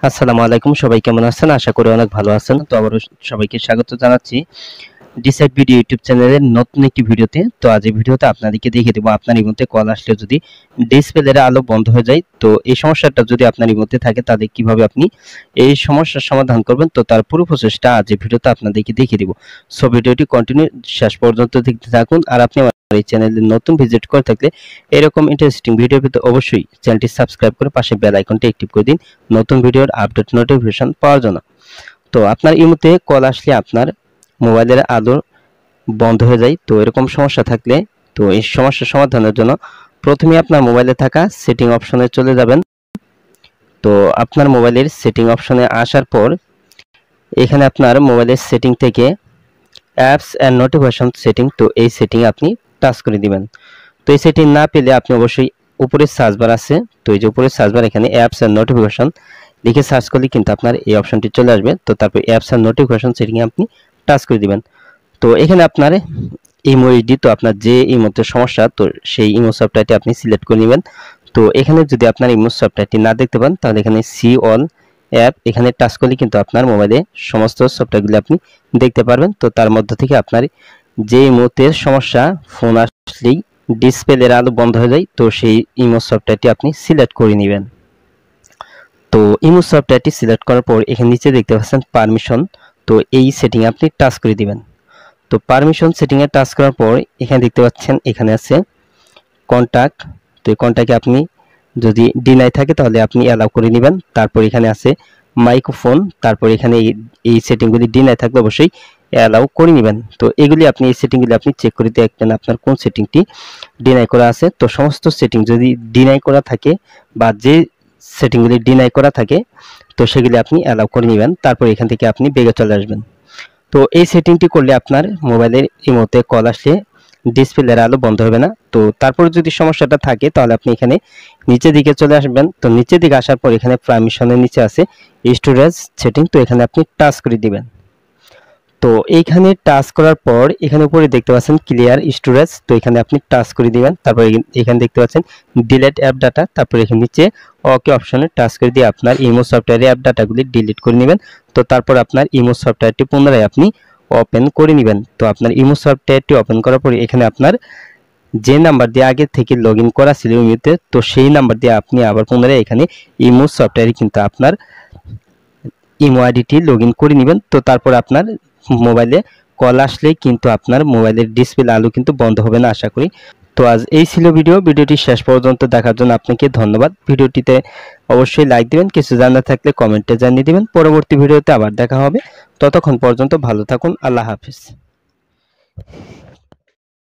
আসসালামু আলাইকুম, সবাই কেমন আছেন? আশা করি অনেক ভালো আছেন। তো আবারও সবাইকে স্বাগত জানাচ্ছি ডিসাইড ভিডিও ইউটিউব চ্যানেলের নতুন একটি ভিডিওতে। তো আজ এই ভিডিওতে আপনাদেরকে দেখিয়ে দেবো আপনার ইমোতে কল আসলে যদি ডিসপ্লের আলো বন্ধ হয়ে যায়, তো এই সমস্যাটা যদি আপনার ইমোতে থাকে তাহলে কিভাবে আপনি এই সমস্যার সমাধান করবেন, তো তার পুরো প্রসেসটা আজ এই ভিডিওতে আপনাদেরকে দেখিয়ে দিব। সো ভিডিওটি কন্টিনিউ শেষ পর্যন্ত দেখতে থাকুন। আর আপনি আমার এই চ্যানেলে নতুন ভিজিট করে থাকলে এরকম ইন্টারেস্টিং ভিডিও পেতে অবশ্যই চ্যানেলটি সাবস্ক্রাইব করে পাশে বেল আইকনটি অ্যাক্টিভ করে দিন নতুন ভিডিওর আপডেট নোটিফিকেশন পাওয়ার জন্য। তো আপনার ইমোতে কল আসলে আপনার মোবাইলের আলো বন্ধ হয়ে যায়, তো এরকম সমস্যা থাকলে তো এই সমস্যার সমাধানের জন্য প্রথমে আপনার মোবাইলে থাকা সেটিং অপশনে চলে যাবেন। তো আপনার মোবাইলের সেটিং অপশনে আসার পর এখানে আপনার মোবাইলের সেটিং থেকে অ্যাপস অ্যান্ড নোটিফিকেশন সেটিং, তো এই সেটিং আপনি টাচ করে দিবেন। তো এই সেটিং না পেলে আপনি অবশ্যই উপরে সার্চ বার আছে, তো এই যে উপরে সার্চ বার এখানে অ্যাপস অ্যান্ড নোটিফিকেশন লিখে সার্চ করলে কিন্তু আপনার এই অপশনটি চলে আসবে। তো তারপর অ্যাপস অ্যান্ড নোটিফিকেশন সেটিং আপনি টাচ করে দিবেন। তো এখানে আপনার ইমো এইচডি, তো আপনার যে ইমোতে সমস্যা তো সেই ইমো সফটওয়্যারটি আপনি সিলেক্ট করে নেবেন। তো এখানে যদি আপনার ইমো সফটওয়্যারটি না দেখতে পান তাহলে এখানে সি অল অ্যাপ এখানে টাচ করলে কিন্তু আপনার মোবাইলে সমস্ত সফটওয়্যারগুলো আপনি দেখতে পারবেন। তো তার মধ্যে থেকে আপনার যে ইমোতে সমস্যা ফোন আসলেই ডিসপ্লের আলো বন্ধ হয়ে যায়, তো সেই ইমো সফটওয়্যারটি আপনি সিলেক্ট করে নেবেন। তো ইমো সফটওয়্যারটি সিলেক্ট করার পর এখানে নিচে দেখতে পাচ্ছেন পারমিশন, তো এই সেটিং আপনি টাচ করে দিবেন। তো পারমিশন সেটিংয়ে টাচ করার পর এখানে দেখতে পাচ্ছেন এখানে আছে কন্টাক্ট, তো এই কন্টাক্টে আপনি যদি ডিনাই থাকে তাহলে আপনি অ্যালাউ করে নেবেন। তারপর এখানে আছে মাইক্রোফোন, তারপর এখানে এই সেটিংগুলি ডিনাই থাকলে অবশ্যই অ্যালাউ করে নেবেন। তো এগুলি আপনি এই সেটিংগুলি আপনি চেক করে দেখবেন আপনার কোন সেটিংটি ডিনাই করা আছে। তো সমস্ত সেটিং যদি ডিনাই করা থাকে বা যে সেটিংগুলি ডিনাই করা থাকে তো সেগুলি আপনি অ্যালাউ করে নেবেন। তারপর এখান থেকে আপনি বেগে চলে আসবেন। তো এই সেটিংটি করলে আপনার মোবাইলের ইমোতে কল আসলে ডিসপ্লের আলো বন্ধ হবে না। তো তারপর যদি সমস্যাটা থাকে তাহলে আপনি এখানে নিচের দিকে চলে আসবেন। তো নিচের দিকে আসার পর এখানে পারমিশনের নিচে আছে স্টোরেজ সেটিং, তো এখানে আপনি টাচ করে দিবেন। তো এইখানে টাচ করার পর এখানে উপরে দেখতে পাচ্ছেন ক্লিয়ার স্টোরেজ, তো এখানে আপনি টাচ করে দিবেন। তারপর এখানে দেখতে পাচ্ছেন ডিলিট অ্যাপ ডাটা, তারপর এখানে নিচে ওকে অপশনে টাচ করে দিয়ে আপনার ইমো সফটওয়্যারের অ্যাপ ডাটাগুলি ডিলিট করে নেবেন। তো তারপর আপনার ইমো সফটওয়্যারটি পুনরায় আপনি ওপেন করে নেবেন। তো আপনার ইমো সফটওয়্যারটি ওপেন করার পরে এখানে আপনার যে নাম্বার দিয়ে আগে থেকে লগ ইন করা ছিল ইমোতে, তো সেই নাম্বার দিয়ে আপনি আবার পুনরায় এখানে ইমো সফটওয়্যারে কিন্তু আপনার ইমো আইডিটি লগ ইন করে নেবেন। তো তারপর আপনার মোবাইলে কল আসলেই কিন্তু আপনার মোবাইলের ডিসপ্লে আলো কিন্তু বন্ধ হবে না আশা করি। তো আজ এই ছিল ভিডিওটি শেষ পর্যন্ত দেখার জন্য আপনাকে ধন্যবাদ। ভিডিওটিতে অবশ্যই লাইক দিবেন, কিছু জানার থাকলে কমেন্টে জানিয়ে দিবেন। পরবর্তী ভিডিওতে আবার দেখা হবে, ততক্ষণ পর্যন্ত ভালো থাকুন। আল্লাহ হাফিজ।